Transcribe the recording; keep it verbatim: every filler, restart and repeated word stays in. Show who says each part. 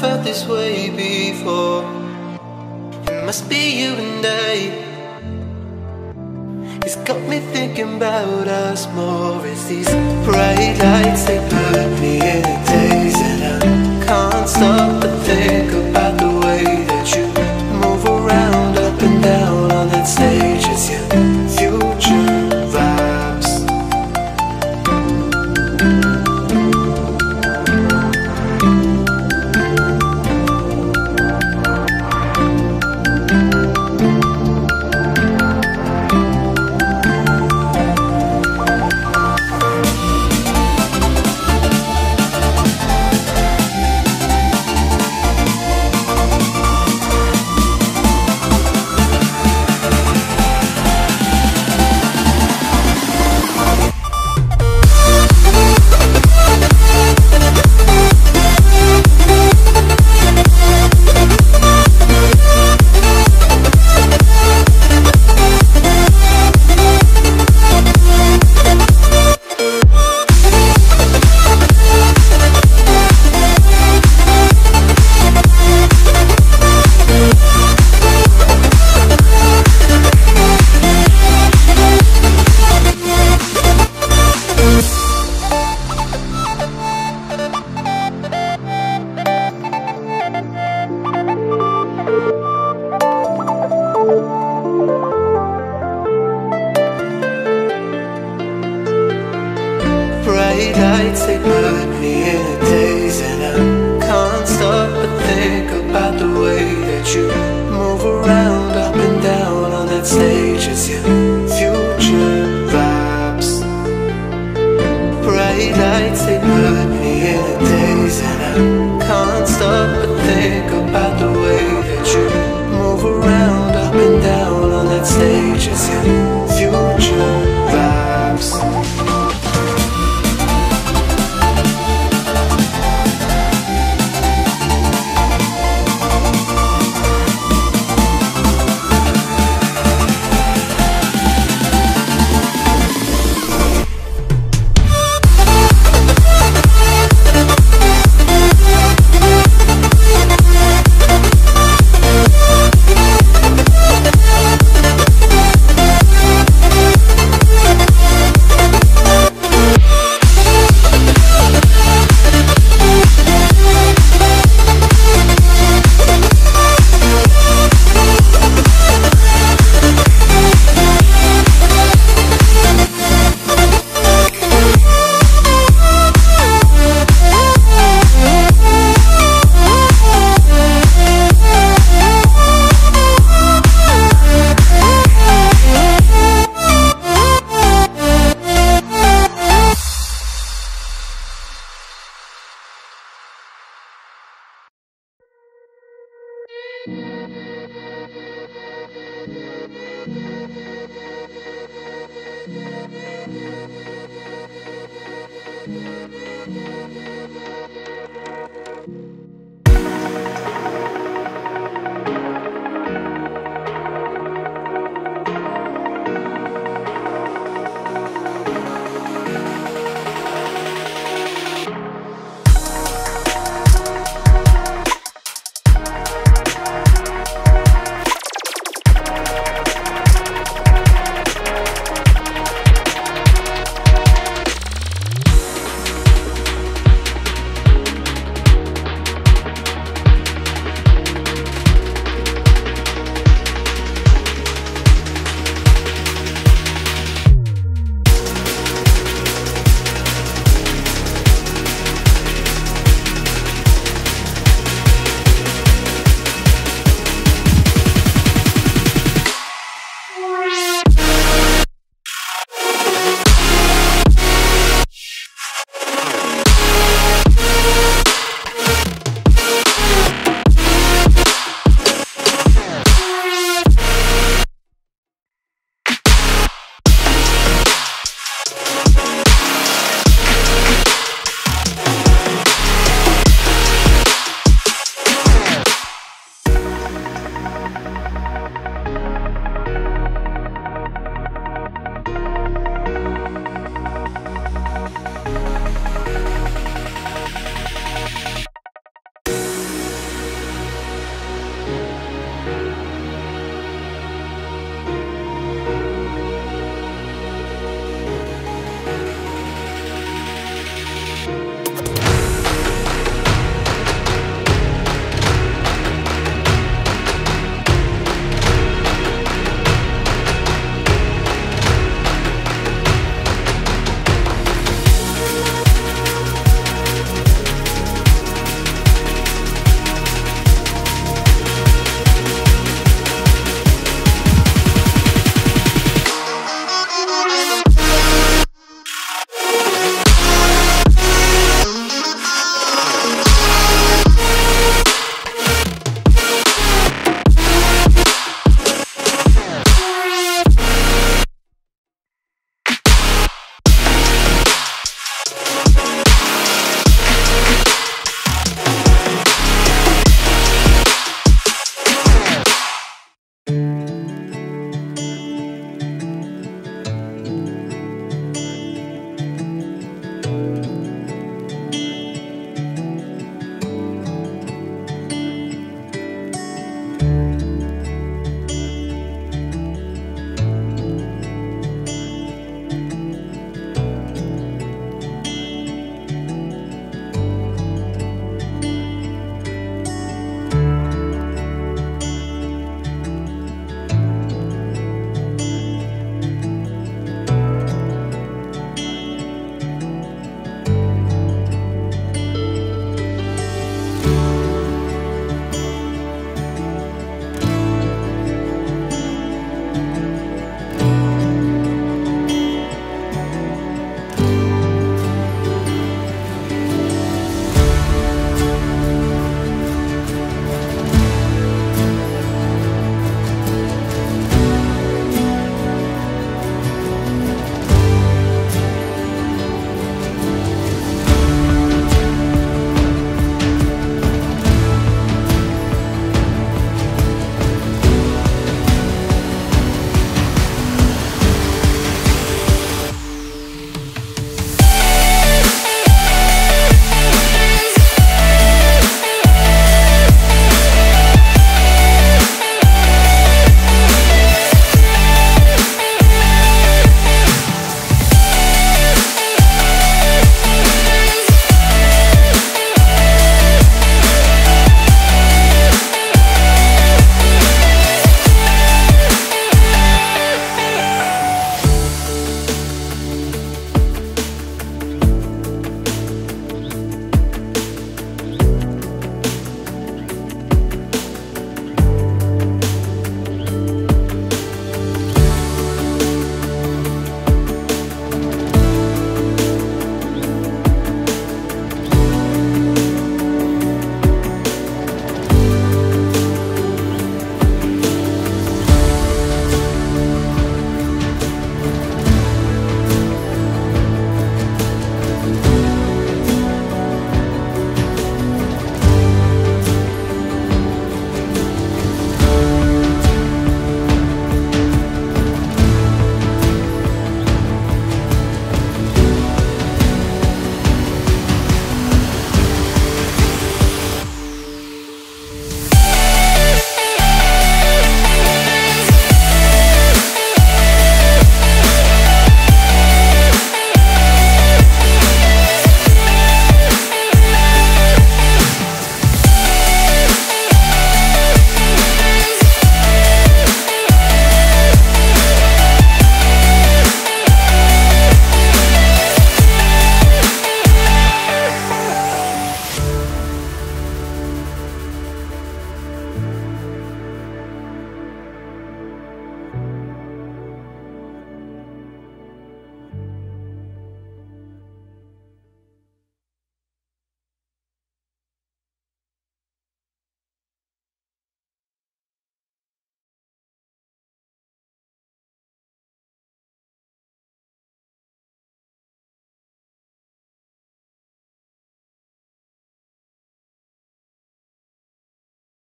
Speaker 1: felt this way before. It must be you and I. It's got me thinking about us more. It's these bright lights, they put me in a daze, and I can't stop but think about the way that you move around, up and down on that stage. It's your future vibes. Bright lights, they put me in a daze, and I can't stop but think about the way that you move around, up and down on that stage. It's your future vibes. Bright lights, they put me in a daze, and I can't stop but think about the way that you move around, up and down on that stage. It's your future vibes.
Speaker 2: Thank you.